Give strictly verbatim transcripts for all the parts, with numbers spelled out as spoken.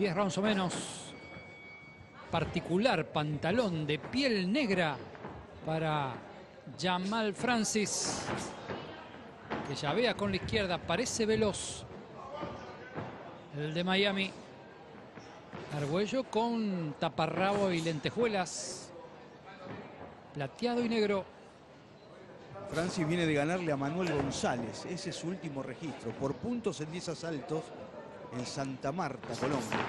diez rounds o menos. Particular pantalón de piel negra para Jamal Francis, que llavea con la izquierda, parece veloz. El de Miami. Argüello con taparrabo y lentejuelas. Plateado y negro. Francis viene de ganarle a Manuel González. Ese es su último registro. Por puntos en diez asaltos en Santa Marta, Colombia.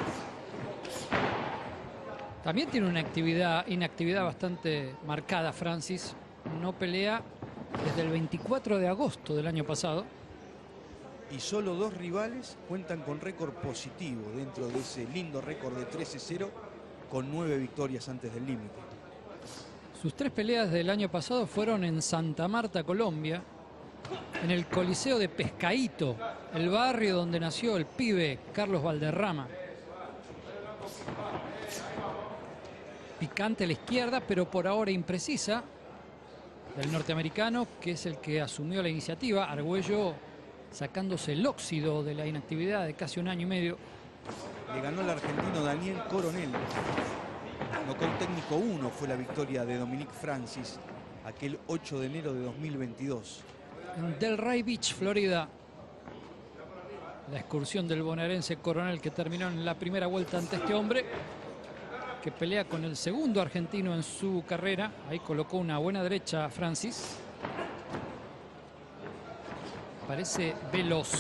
También tiene una actividad, inactividad bastante marcada Francis. No pelea desde el veinticuatro de agosto del año pasado. Y solo dos rivales cuentan con récord positivo dentro de ese lindo récord de trece cero con nueve victorias antes del límite. Sus tres peleas del año pasado fueron en Santa Marta, Colombia, en el Coliseo de Pescaíto, el barrio donde nació el pibe Carlos Valderrama. Picante a la izquierda, pero por ahora imprecisa, del norteamericano, que es el que asumió la iniciativa. Argüello sacándose el óxido de la inactividad de casi un año y medio. Le ganó el argentino Daniel Coronel. No con técnico uno fue la victoria de Dominique Francis aquel ocho de enero de dos mil veintidós. En Delray Beach, Florida. La excursión del bonaerense Coronel, que terminó en la primera vuelta ante este hombre, que pelea con el segundo argentino en su carrera. Ahí colocó una buena derecha a Francis. Parece veloz.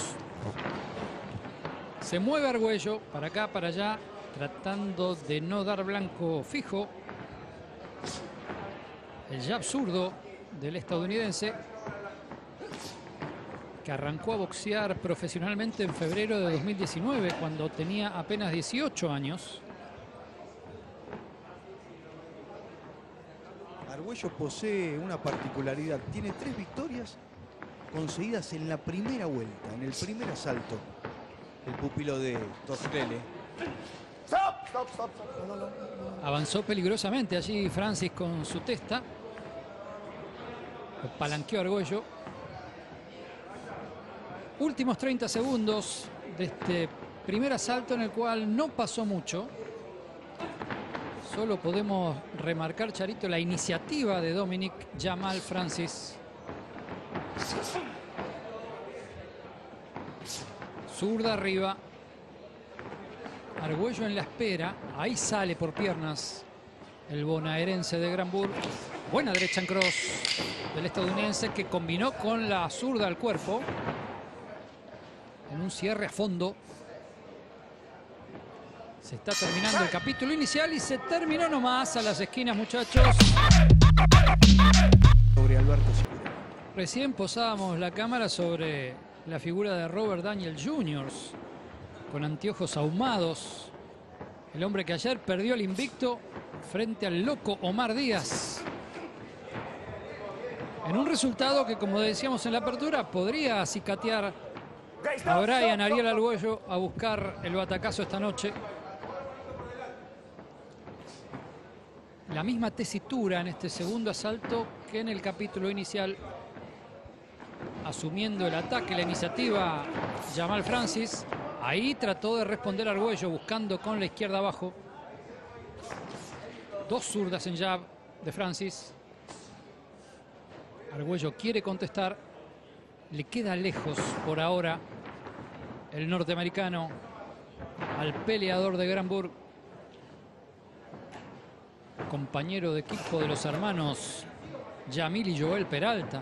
Se mueve Argüello para acá, para allá, tratando de no dar blanco fijo. El jab zurdo del estadounidense, que arrancó a boxear profesionalmente en febrero de dos mil diecinueve, cuando tenía apenas dieciocho años. Argüello posee una particularidad. Tiene tres victorias conseguidas en la primera vuelta, en el primer asalto. El pupilo de Torrele. Avanzó peligrosamente allí Francis con su testa. Lo palanqueó Argüello. Últimos treinta segundos de este primer asalto, en el cual no pasó mucho. Solo podemos remarcar, Charito, la iniciativa de Dominique Jamal Francis. Zurda arriba. Argüello en la espera. Ahí sale por piernas el bonaerense de Granburg. Buena derecha en cross del estadounidense, que combinó con la zurda al cuerpo en un cierre a fondo. Se está terminando el capítulo inicial y se terminó nomás a las esquinas, muchachos. Sobre Alberto Segura. Recién posábamos la cámara sobre la figura de Robert Daniel junior, con anteojos ahumados. El hombre que ayer perdió el invicto frente al loco Omar Díaz. En un resultado que, como decíamos en la apertura, podría acicatear a Brian Ariel Argüello a buscar el batacazo esta noche. La misma tesitura en este segundo asalto que en el capítulo inicial. Asumiendo el ataque, la iniciativa, Jamal Francis. Ahí trató de responder Argüello, buscando con la izquierda abajo. Dos zurdas en jab de Francis. Argüello quiere contestar. Le queda lejos por ahora el norteamericano al peleador de Granburg. Compañero de equipo de los hermanos Yamil y Joel Peralta.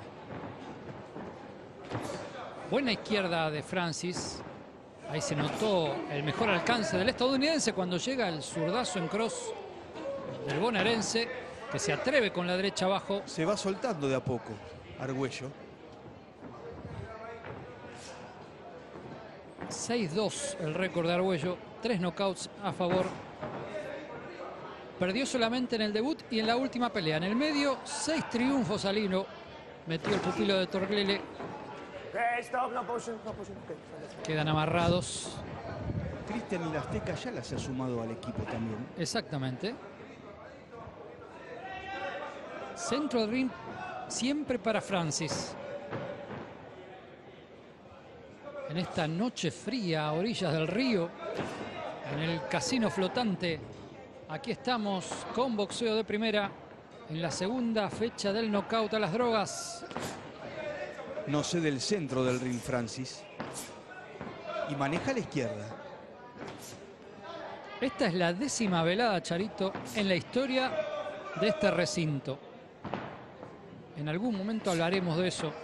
Buena izquierda de Francis. Ahí se notó el mejor alcance del estadounidense cuando llega el zurdazo en cross del bonaerense, que se atreve con la derecha abajo. Se va soltando de a poco Argüello. seis dos el récord de Argüello. Tres knockouts a favor. Perdió solamente en el debut y en la última pelea. En el medio, seis triunfos al hilo. Metió el pupilo de Torglele. Quedan amarrados. Cristian Ilasteca ya las ha sumado al equipo también. Exactamente. Centro del ring siempre para Francis. En esta noche fría a orillas del río, En el casino flotante, aquí estamos con Boxeo de Primera en la segunda fecha del knockout a las drogas. No sé del centro del ring Francis. Y maneja a la izquierda. Esta es la décima velada, Charito, en la historia de este recinto. En algún momento hablaremos de eso,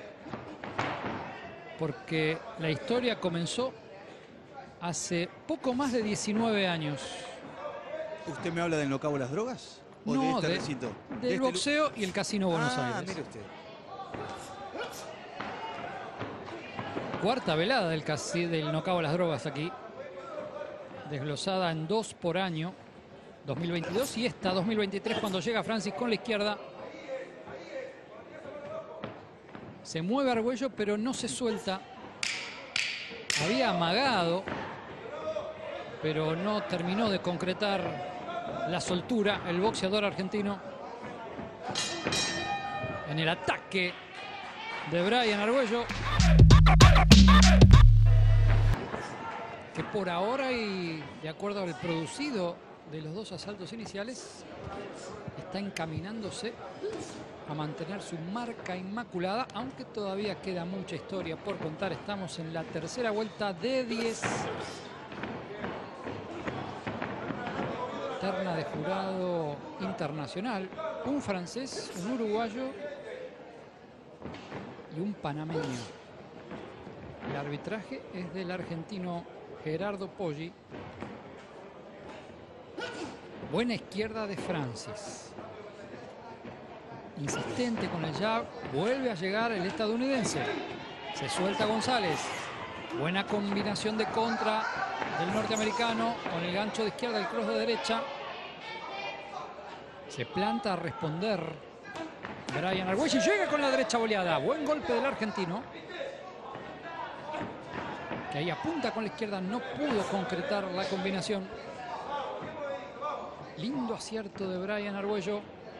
porque la historia comenzó hace poco más de diecinueve años. ¿Usted me habla del knockout a las drogas? ¿O No, de este de, recinto? del ¿De este boxeo y el Casino Buenos ah, Aires. mire usted. Cuarta velada del, casi, del knockout a las drogas aquí. Desglosada en dos por año. dos mil veintidós y esta dos mil veintitrés, cuando llega Francis con la izquierda. Se mueve Argüello, pero no se suelta. Había amagado, pero no terminó de concretar la soltura el boxeador argentino. En el ataque de Brian Argüello, que por ahora, y de acuerdo al producido de los dos asaltos iniciales, está encaminándose a mantener su marca inmaculada, aunque todavía queda mucha historia por contar. Estamos en la tercera vuelta de diez. Terna de jurado internacional, un francés, un uruguayo y un panameño. El arbitraje es del argentino Gerardo Poggi. Buena izquierda de Francis. Insistente con el jab, vuelve a llegar el estadounidense. Se suelta González. Buena combinación de contra del norteamericano con el gancho de izquierda, el cross de derecha. Se planta a responder Brian Argüello y llega con la derecha boleada. Buen golpe del argentino, que ahí apunta con la izquierda, no pudo concretar la combinación. Lindo acierto de Brian Argüello.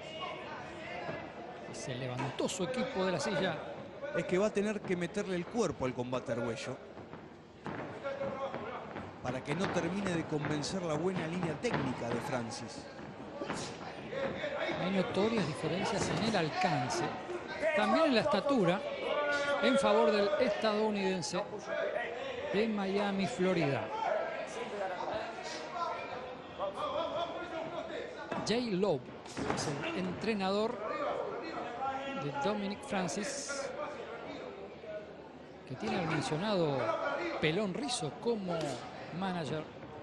Se levantó su equipo de la silla. Es que va a tener que meterle el cuerpo al combate a Argüello para que no termine de convencer la buena línea técnica de Francis. Hay notorias diferencias en el alcance, también en la estatura, en favor del estadounidense de Miami, Florida. Jay Loeb es el entrenador de Dominic Francis, que tiene al mencionado Pelón Rizzo como manager.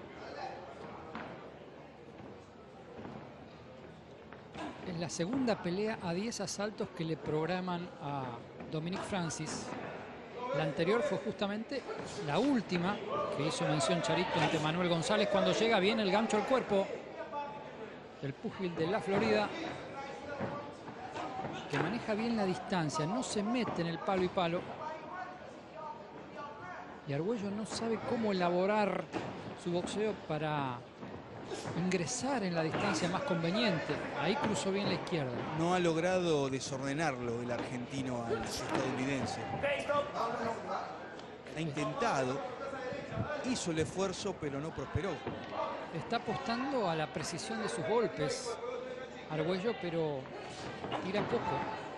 Es la segunda pelea a diez asaltos que le programan a Dominic Francis. La anterior fue justamente la última que hizo mención Charito ante Manuel González, cuando llega bien el gancho al cuerpo del púgil de la Florida, que maneja bien la distancia, no se mete en el palo y palo. Y Argüello no sabe cómo elaborar su boxeo para ingresar en la distancia más conveniente. Ahí cruzó bien la izquierda. No ha logrado desordenarlo el argentino al estadounidense. Ha intentado, hizo el esfuerzo, pero no prosperó. Está apostando a la precisión de sus golpes Argüello, pero tira poco,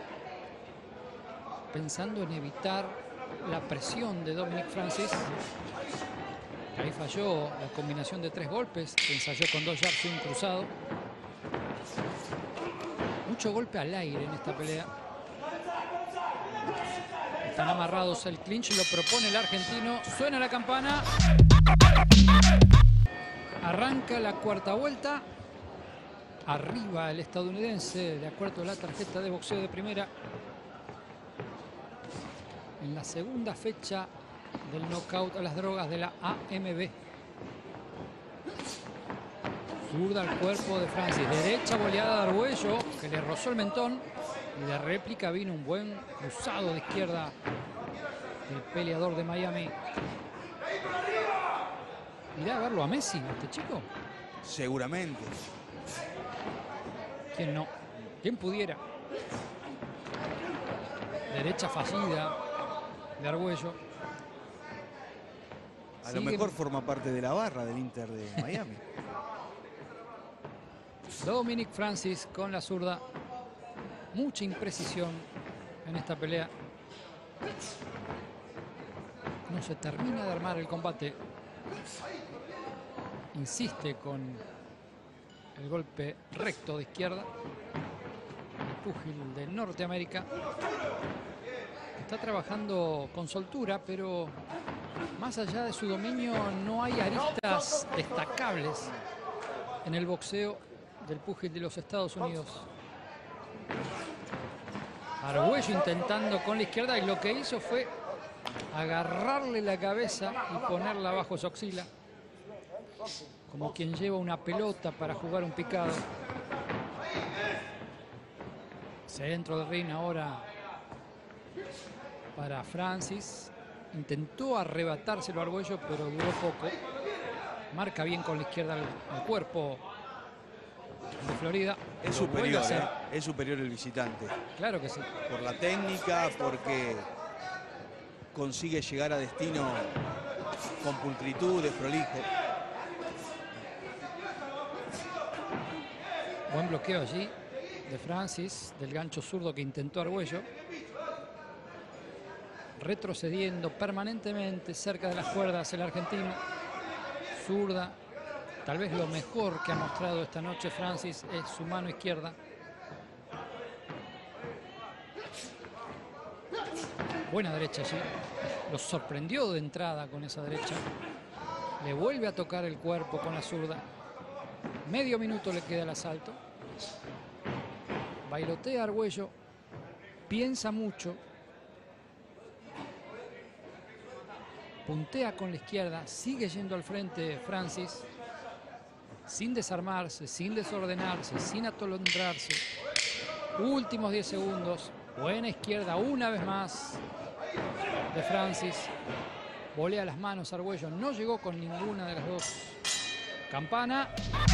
pensando en evitar la presión de Dominic Francis. Ahí falló la combinación de tres golpes, que ensayó con dos jabs y un cruzado. Mucho golpe al aire en esta pelea. Están amarrados el clinch y lo propone el argentino. Suena la campana. Arranca la cuarta vuelta. Arriba el estadounidense, de acuerdo a la tarjeta de boxeo de primera. En la segunda fecha del knockout a las drogas de la A M B. Zurda al cuerpo de Francis. Derecha boleada de Argüello, que le rozó el mentón. Y de réplica vino un buen cruzado de izquierda del peleador de Miami. Mirá a verlo a Messi, este chico. Seguramente. ¿Quién no? ¿Quién pudiera? Derecha fallida de Argüello. A lo mejor forma parte de la barra del Inter de Miami. Dominic Francis con la zurda. Mucha imprecisión en esta pelea. No se termina de armar el combate. Insiste con el golpe recto de izquierda. El púgil de Norteamérica. Está trabajando con soltura, pero más allá de su dominio no hay aristas destacables en el boxeo del púgil de los Estados Unidos. Argüello intentando con la izquierda, y lo que hizo fue agarrarle la cabeza y ponerla bajo su axila, como quien lleva una pelota para jugar un picado. Centro del ring ahora para Francis. Intentó arrebatárselo a Argüello, pero duró poco. Marca bien con la izquierda el, el cuerpo de Florida. Es superior, ¿eh? Es superior el visitante. Claro que sí. Por la técnica, porque consigue llegar a destino con pulcritud, desprolijo. Buen bloqueo allí de Francis, del gancho zurdo que intentó Argüello. Retrocediendo permanentemente cerca de las cuerdas el argentino. Zurda. Tal vez lo mejor que ha mostrado esta noche Francis es su mano izquierda. Buena derecha allí. Lo sorprendió de entrada con esa derecha. Le vuelve a tocar el cuerpo con la zurda. Medio minuto le queda el asalto. Bailotea Argüello. Piensa mucho. Puntea con la izquierda. Sigue yendo al frente Francis. Sin desarmarse, sin desordenarse, sin atolondrarse. Últimos diez segundos. Buena izquierda una vez más de Francis. Volea las manos Argüello. No llegó con ninguna de las dos. Campana.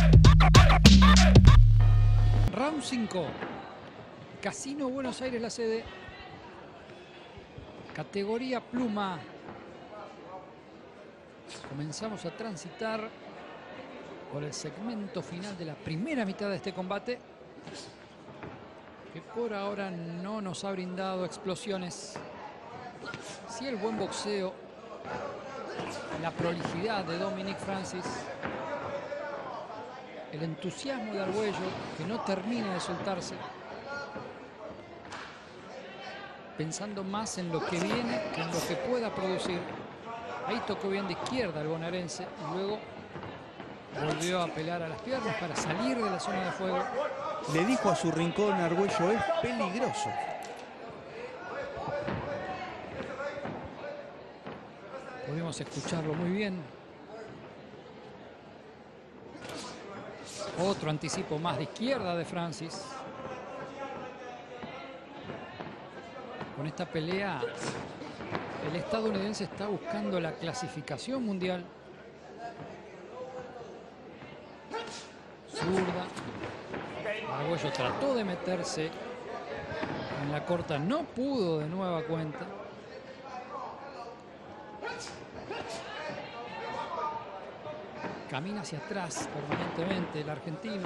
Round cinco. Casino Buenos Aires la sede. Categoría pluma. Comenzamos a transitar por el segmento final de la primera mitad de este combate, que por ahora no nos ha brindado explosiones. Sí, el buen boxeo, la prolijidad de Dominic Francis, el entusiasmo de Argüello, que no termina de soltarse, pensando más en lo que viene que en lo que pueda producir. Ahí tocó bien de izquierda el bonaerense y luego volvió a apelar a las piernas para salir de la zona de fuego. Le dijo a su rincón Argüello, es peligroso. Pudimos escucharlo muy bien. Otro anticipo más de izquierda de Francis. Con esta pelea, el estadounidense está buscando la clasificación mundial. Zurda. Argüello trató de meterse en la corta, no pudo de nueva cuenta. Camina hacia atrás permanentemente el argentino.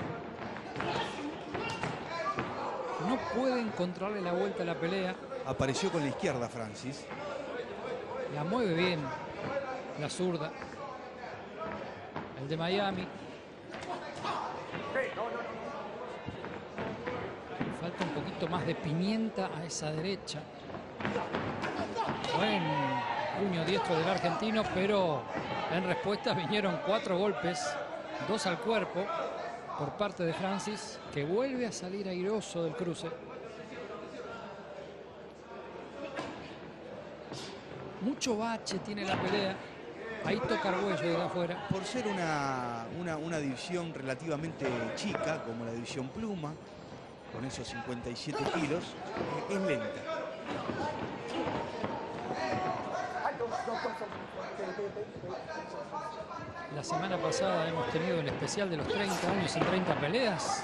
No puede encontrarle la vuelta a la pelea. Apareció con la izquierda Francis. La mueve bien la zurda. El de Miami. Falta un poquito más de pimienta a esa derecha. Buen puño diestro del argentino, pero en respuesta vinieron cuatro golpes, dos al cuerpo por parte de Francis, que vuelve a salir airoso del cruce. Mucho bache tiene la pelea. Ahí toca Argüello de afuera. Por ser una, una, una división relativamente chica, como la división pluma, con esos cincuenta y siete kilos, eh, es lenta. La semana pasada hemos tenido el especial de los treinta años en treinta peleas.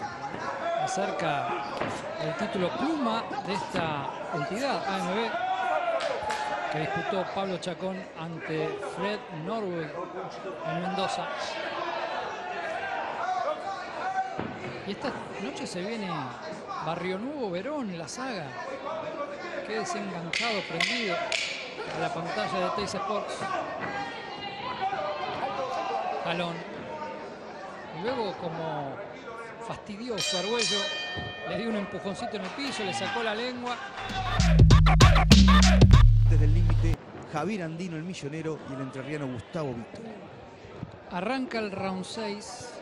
Acerca el título pluma de esta entidad, A M B. que disputó Pablo Chacón ante Fred Norwood en Mendoza. Y esta noche se viene Barrio Nuevo Verón, la saga. Quédese enganchado, prendido a la pantalla de Teis Sports. Jalón. Y luego, como fastidioso, Argüello le dio un empujoncito en el piso, le sacó la lengua. Desde el límite, Javier Andino, el millonero, y el entrerriano Gustavo Víctor. Arranca el round seis.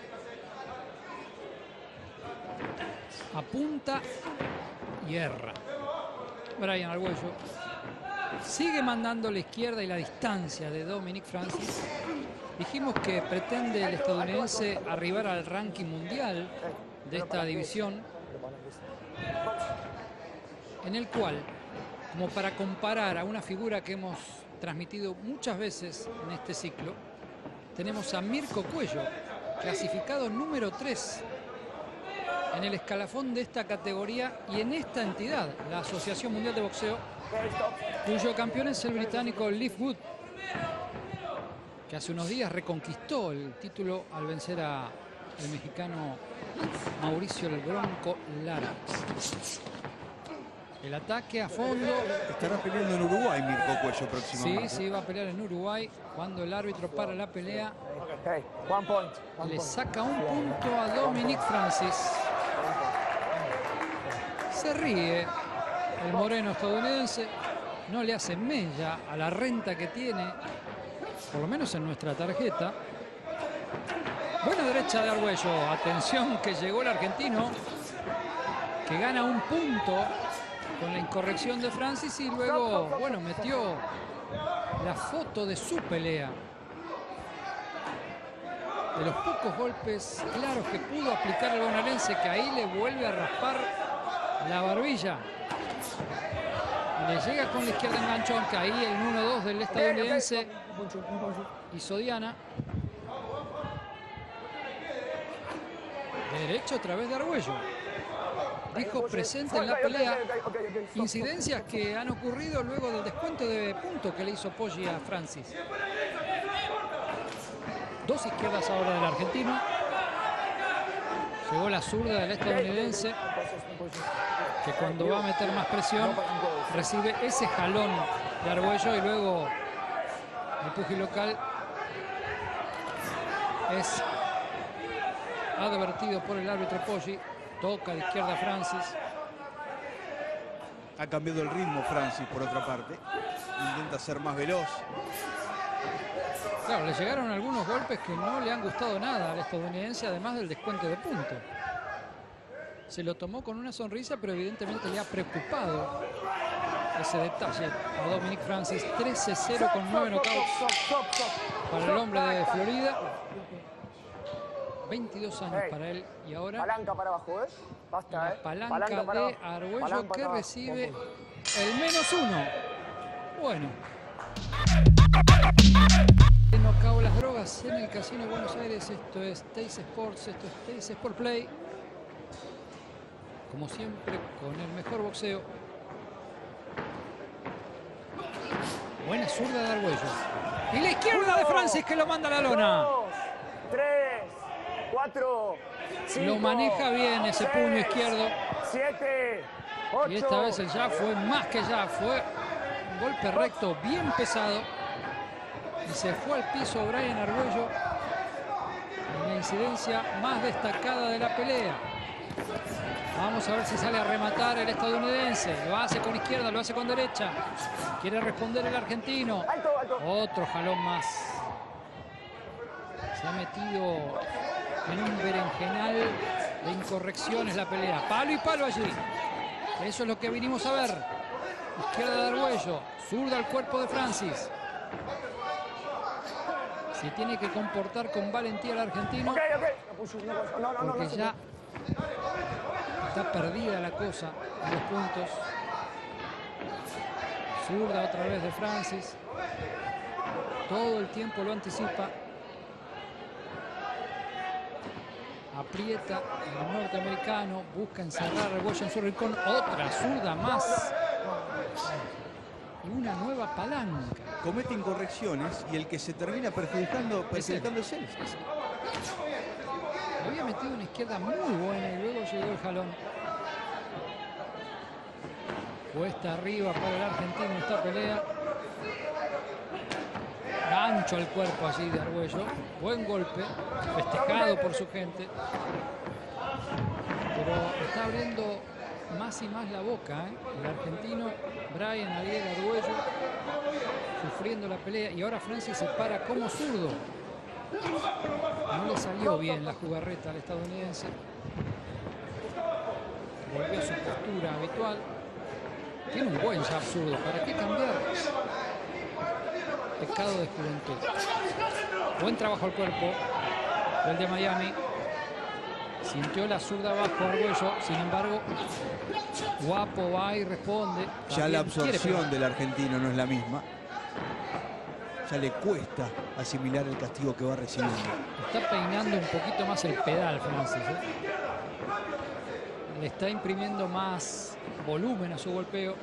Apunta y erra. Brian Argüello sigue mandando la izquierda y la distancia de Dominic Francis. Dijimos que pretende el estadounidense arribar al ranking mundial de esta división, en el cual, como para comparar a una figura que hemos transmitido muchas veces en este ciclo, tenemos a Mirko Cuello, clasificado número tres en el escalafón de esta categoría y en esta entidad, la Asociación Mundial de Boxeo, cuyo campeón es el británico Leif Wood, que hace unos días reconquistó el título al vencer al mexicano Mauricio el Bronco Lara. El ataque a fondo. Estará peleando en Uruguay Mirko Cuello próximamente. Sí, sí, va a pelear en Uruguay. Cuando el árbitro para la pelea, le saca un punto a Dominic Francis. Se ríe el moreno estadounidense. No le hace mella a la renta que tiene, por lo menos en nuestra tarjeta. Buena derecha de Argüello. Atención que llegó el argentino, que gana un punto con la incorrección de Francis y luego, bueno, metió la foto de su pelea. De los pocos golpes claros que pudo aplicar el bonaerense, que ahí le vuelve a raspar la barbilla. Le llega con la izquierda enganchón, que ahí el uno dos del estadounidense hizo diana. Derecho a través de Argüello. Dijo presente en la pelea. Incidencias que han ocurrido luego del descuento de punto que le hizo Poggi a Francis. Dos izquierdas ahora del argentino. Llegó la zurda del estadounidense, que cuando va a meter más presión recibe ese jalón de Argüello y luego el pugil local es advertido por el árbitro Poggi. Toca de izquierda Francis. Ha cambiado el ritmo Francis, por otra parte. Intenta ser más veloz. Claro, le llegaron algunos golpes que no le han gustado nada al estadounidense, además del descuento de punto. Se lo tomó con una sonrisa, pero evidentemente le ha preocupado ese detalle a Dominic Francis. trece cero con nueve knockouts para el hombre de Florida. veintidós años para él y ahora palanca para abajo, ¿eh? Basta, la ¿eh? palanca, palanca para de Argüello, palanca que para recibe el menos uno. Bueno. Knockout las drogas en el Casino de Buenos Aires. Esto es Teis Sports, esto es Teis Sport Play. Como siempre, con el mejor boxeo. Buena zurda de Argüello. Y la izquierda de Francis, que lo manda a la lona. Dos, tres, cuatro, cinco, Lo maneja bien ese puño seis, izquierdo. siete, ocho, Y esta vez el jab fue más que jab. Fue un golpe recto bien pesado. Y se fue al piso Brian Argüello en la incidencia más destacada de la pelea. Vamos a ver si sale a rematar el estadounidense. Lo hace con izquierda, lo hace con derecha. Quiere responder el argentino. alto, alto. Otro jalón más. Se ha metido en un berenjenal de incorrecciones la pelea. Palo y palo allí. Eso es lo que vinimos a ver. Izquierda de Argüello. Zurda al cuerpo de Francis. Se tiene que comportar con valentía el argentino. Ok, ok. No, no, no, Porque no, no, ya está perdida la cosa en los puntos. Zurda otra vez de Francis. Todo el tiempo lo anticipa. Aprieta el norteamericano. Busca encerrar a Argüello en su rincón. Otra zurda más. y una nueva palanca. Comete incorrecciones y el que se termina perjudicando, perjudicando es él. Había metido una izquierda muy buena y luego llegó el jalón. Cuesta arriba para el argentino esta pelea. Gancho al cuerpo así de Argüello. Buen golpe, festejado por su gente. Pero está abriendo más y más la boca, ¿eh? El argentino Brian Ariel Argüello sufriendo la pelea. Y ahora Francis se para como zurdo. No le salió bien la jugarreta al estadounidense. Volvió a su postura habitual. Tiene un buen jab zurdo. ¿Para qué cambiar? Pecado de juventud. Buen trabajo al cuerpo del de Miami. Sintió la zurda abajo Argüello. Sin embargo, Guapo va y responde. Ya la absorción del argentino no es la misma. Ya le cuesta asimilar el castigo que va recibiendo. Está peinando un poquito más el pedal, Francis, ¿eh? Le está imprimiendo más volumen a su golpeo.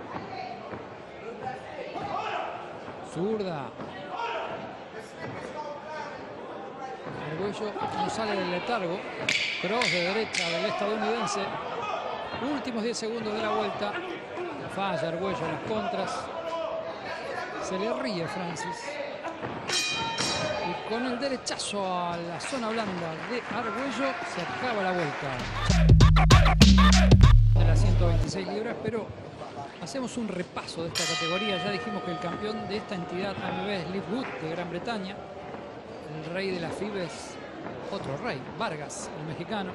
Zurda. Argüello no sale del letargo. Cross de derecha del estadounidense. Últimos diez segundos de la vuelta. Falla Argüello en las contras. Se le ríe Francis. Y con el derechazo a la zona blanda de Argüello se acaba la vuelta. De las ciento veintiséis libras, pero hacemos un repaso de esta categoría. Ya dijimos que el campeón de esta entidad A M B es Leif Wood de Gran Bretaña. El rey de la F I B es otro rey, Vargas, el mexicano.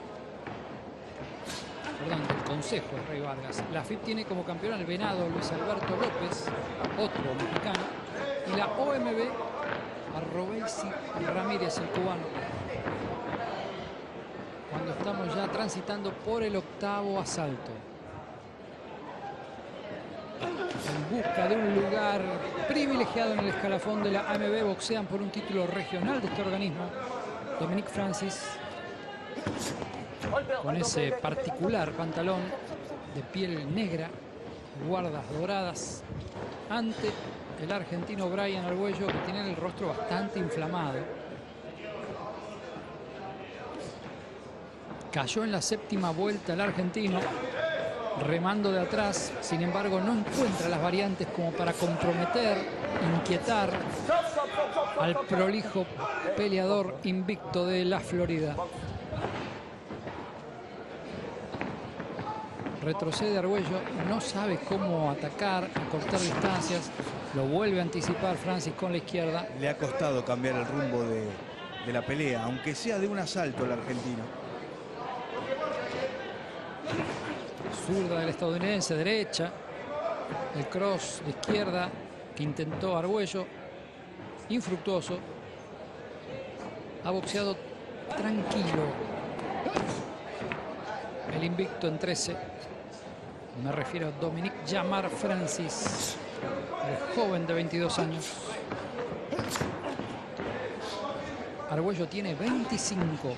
Perdón, el consejo es Rey Vargas. La F I B tiene como campeón al venado Luis Alberto López, otro mexicano. Y la O M B a Robeysi Ramírez, el cubano. Cuando estamos ya transitando por el octavo asalto. En busca de un lugar privilegiado en el escalafón de la A M B, boxean por un título regional de este organismo. Dominic Francis, con ese particular pantalón de piel negra, guardas doradas, ante el argentino Brian Argüello, que tiene el rostro bastante inflamado. Cayó en la séptima vuelta el argentino, remando de atrás. Sin embargo, no encuentra las variantes como para comprometer, inquietar al prolijo peleador invicto de la Florida. Retrocede Argüello, no sabe cómo atacar, cortar distancias. Lo vuelve a anticipar Francis con la izquierda. Le ha costado cambiar el rumbo de, de la pelea, aunque sea de un asalto el argentino. Zurda del estadounidense, derecha. El cross de izquierda que intentó Argüello, infructuoso. Ha boxeado tranquilo el invicto en trece. Me refiero a Dominic Jamar Francis, el joven de veintidós años. Argüello tiene veinticinco.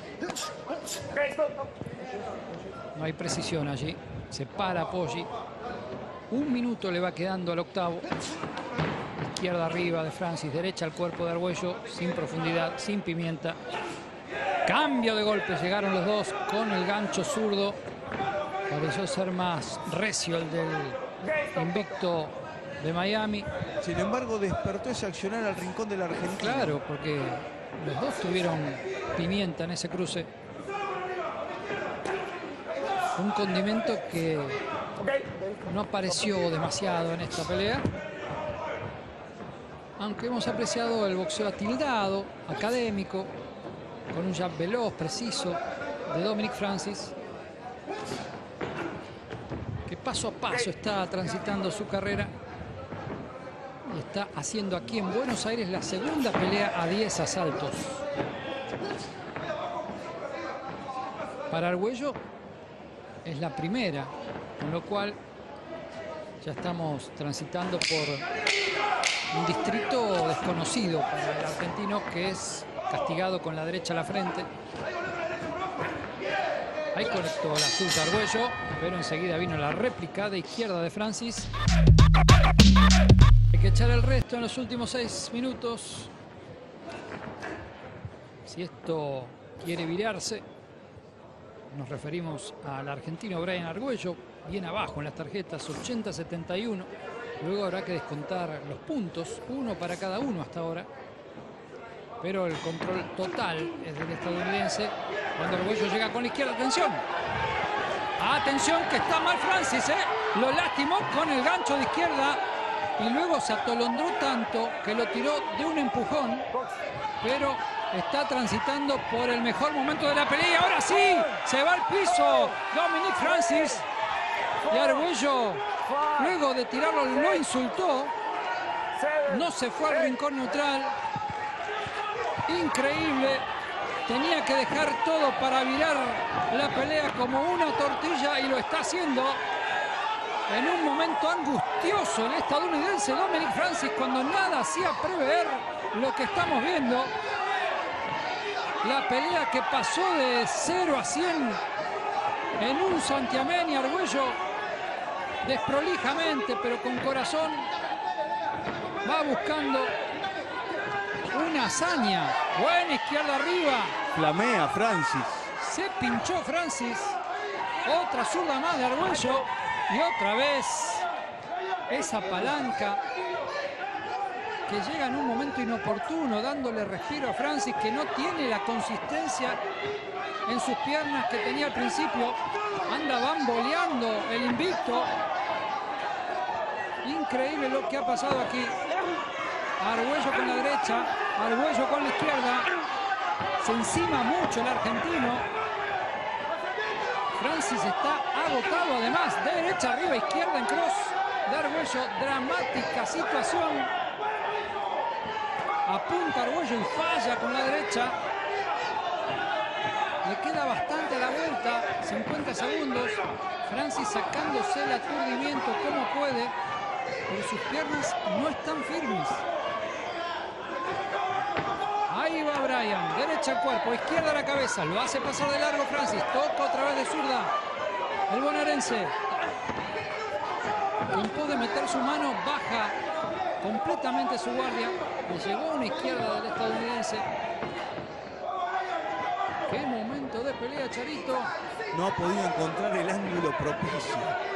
No hay precisión allí. Se para Poggi. Un minuto le va quedando al octavo. Izquierda arriba de Francis, derecha al cuerpo de Argüello, sin profundidad, sin pimienta. Cambio de golpe, llegaron los dos con el gancho zurdo. Pareció ser más recio el del invicto de Miami. Sin embargo, despertó ese accionar al rincón del argentino. Claro, porque los dos tuvieron pimienta en ese cruce. Un condimento que no apareció demasiado en esta pelea. Aunque hemos apreciado el boxeo atildado, académico, con un jab veloz, preciso, de Dominic Francis, que paso a paso está transitando su carrera y está haciendo aquí en Buenos Aires la segunda pelea a diez asaltos. Para Argüello es la primera, con lo cual ya estamos transitando por un distrito desconocido para el argentino, que es castigado con la derecha a la frente. Ahí conectó la zurda Argüello, pero enseguida vino la réplica de izquierda de Francis. Hay que echar el resto en los últimos seis minutos. Si esto quiere virarse, nos referimos al argentino Brian Argüello, bien abajo en las tarjetas, ochenta a setenta y uno. Luego habrá que descontar los puntos, uno para cada uno hasta ahora. Pero el control total es del estadounidense. Cuando Argüello llega con la izquierda, atención. Atención que está mal Francis, ¿eh? Lo lastimó con el gancho de izquierda y luego se atolondró tanto que lo tiró de un empujón. Pero está transitando por el mejor momento de la pelea. Ahora sí, se va al piso Dominic Francis. Y Argüello, luego de tirarlo, lo insultó. No se fue al rincón neutral. Increíble. Tenía que dejar todo para virar la pelea como una tortilla y lo está haciendo. En un momento angustioso el estadounidense Dominic Francis, cuando nada hacía prever lo que estamos viendo. La pelea que pasó de cero a cien en un santiamén, y Argüello desprolijamente pero con corazón va buscando una hazaña. Buena izquierda arriba. Flamea Francis. Se pinchó Francis. Otra zurda más de Argüello. Y otra vez esa palanca que llega en un momento inoportuno, dándole respiro a Francis, que no tiene la consistencia en sus piernas que tenía al principio. Anda bamboleando el invicto. Increíble lo que ha pasado aquí. Argüello con la derecha, Argüello con la izquierda. Se encima mucho el argentino. Francis está agotado además. De derecha arriba, izquierda en cross de Argüello. Dramática situación. Apunta Argüello y falla con la derecha. Le queda bastante a la vuelta. cincuenta segundos. Francis sacándose el aturdimiento como puede. Pero sus piernas no están firmes. Ahí va Brian, derecha al cuerpo, izquierda a la cabeza, lo hace pasar de largo Francis, toca otra vez de zurda el bonaerense. Quien puede meter su mano, baja completamente su guardia. Le llegó una izquierda del estadounidense. Qué momento de pelea, Charito. No ha podido encontrar el ángulo propicio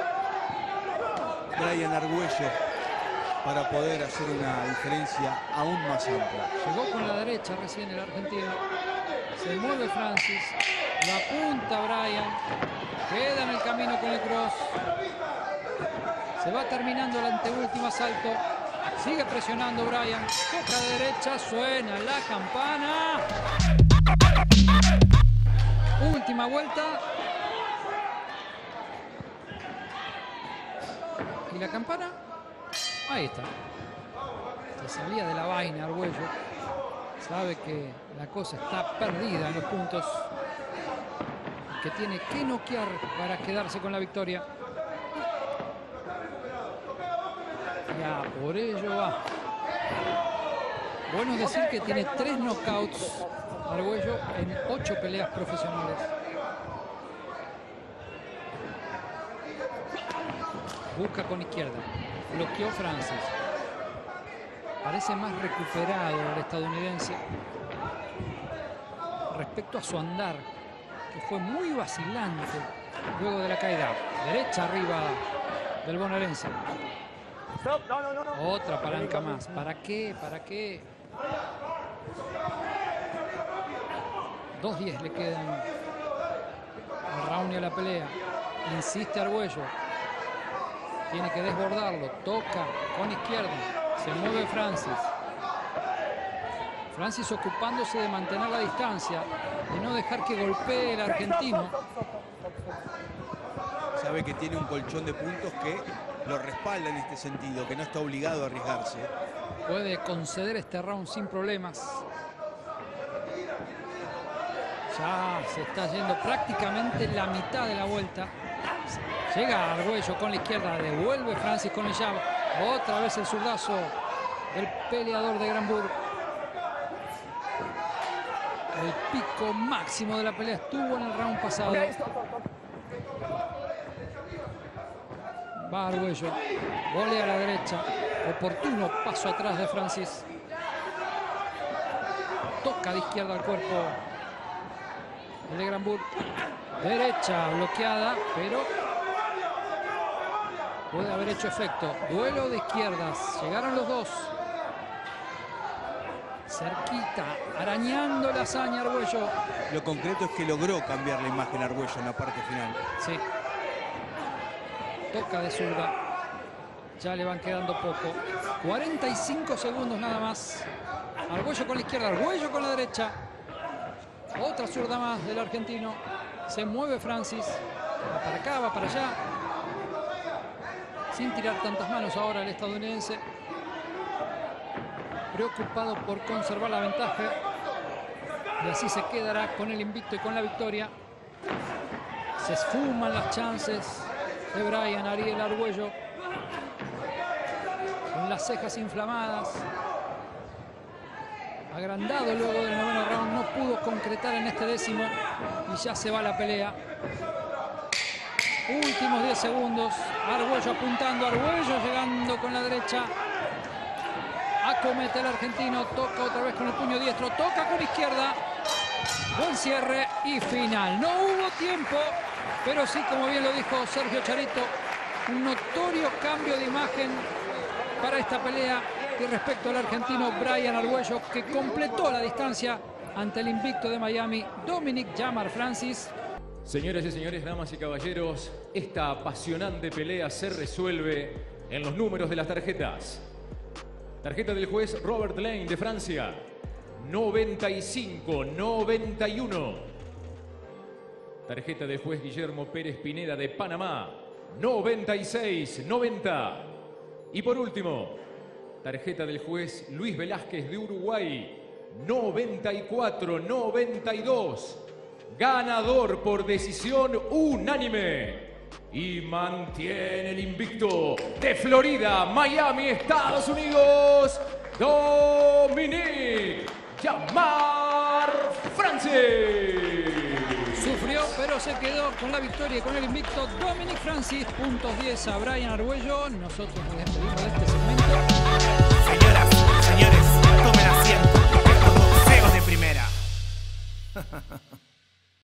Brian Argüello para poder hacer una diferencia aún más amplia. Llegó con la derecha recién el argentino. Se mueve Francis. La apunta Brian. Queda en el camino con el cross. Se va terminando el anteúltimo asalto. Sigue presionando Brian. Toca de derecha. Suena la campana. Última vuelta. ¿Y la campana? Ahí está. Se salía de la vaina Argüello. Sabe que la cosa está perdida en los puntos. Que tiene que noquear para quedarse con la victoria. Ya por ello va. Bueno decir que tiene tres knockouts Argüello en ocho peleas profesionales. Busca con izquierda. Bloqueó Francis. Parece más recuperado el estadounidense respecto a su andar, que fue muy vacilante luego de la caída. Derecha arriba del bonaerense. No, no, no, no. Otra palanca más. ¿Para qué? ¿Para qué? dos diez le quedan al round y a la pelea. Insiste Argüello. Tiene que desbordarlo. Toca con izquierda. Se mueve Francis. Francis ocupándose de mantener la distancia, de no dejar que golpee el argentino. Sabe que tiene un colchón de puntos que lo respalda en este sentido, que no está obligado a arriesgarse. Puede conceder este round sin problemas. Ya se está yendo prácticamente la mitad de la vuelta. Llega Argüello con la izquierda, devuelve Francis con el jab. Otra vez el zurdazo del peleador de Granburg. El pico máximo de la pelea estuvo en el round pasado. Va Argüello, volea a la derecha, oportuno paso atrás de Francis. Toca de izquierda al cuerpo el de Granburg. Derecha bloqueada, pero puede haber hecho efecto. Duelo de izquierdas, llegaron los dos. Cerquita, arañando la hazaña Argüello. Lo concreto es que logró cambiar la imagen Argüello en la parte final. Sí. Toca de zurda. Ya le van quedando poco. cuarenta y cinco segundos nada más. Argüello con la izquierda, Argüello con la derecha. Otra zurda más del argentino. Se mueve Francis. Va para acá, va para allá. Sin tirar tantas manos ahora el estadounidense. Preocupado por conservar la ventaja. Y así se quedará con el invicto y con la victoria. Se esfuman las chances de Brian Ariel Argüello. Con las cejas inflamadas. Agrandado luego del noveno round. No pudo concretar en este décimo. Y ya se va la pelea. Últimos diez segundos. Argüello apuntando. Argüello llegando con la derecha. Acomete el argentino. Toca otra vez con el puño diestro. Toca con izquierda. Buen cierre y final. No hubo tiempo. Pero sí, como bien lo dijo Sergio Charito, un notorio cambio de imagen para esta pelea y respecto al argentino Brian Argüello, que completó la distancia ante el invicto de Miami, Dominic Jamar Francis. Señoras y señores, damas y caballeros, esta apasionante pelea se resuelve en los números de las tarjetas. Tarjeta del juez Robert Lane de Francia, noventa y cinco noventa y uno. Tarjeta del juez Guillermo Pérez Pineda de Panamá, noventa y seis noventa. Y por último, tarjeta del juez Luis Velázquez de Uruguay, noventa y cuatro noventa y dos. Ganador por decisión unánime. Y mantiene el invicto de Florida, Miami, Estados Unidos, Dominic Jamar Francis. Sufrió, pero se quedó con la victoria y con el invicto Dominic Francis. Puntos diez a Brian Argüello. Nosotros nos despedimos de este segmento. Señoras, señores, tomen asiento. Estos boxeos de primera.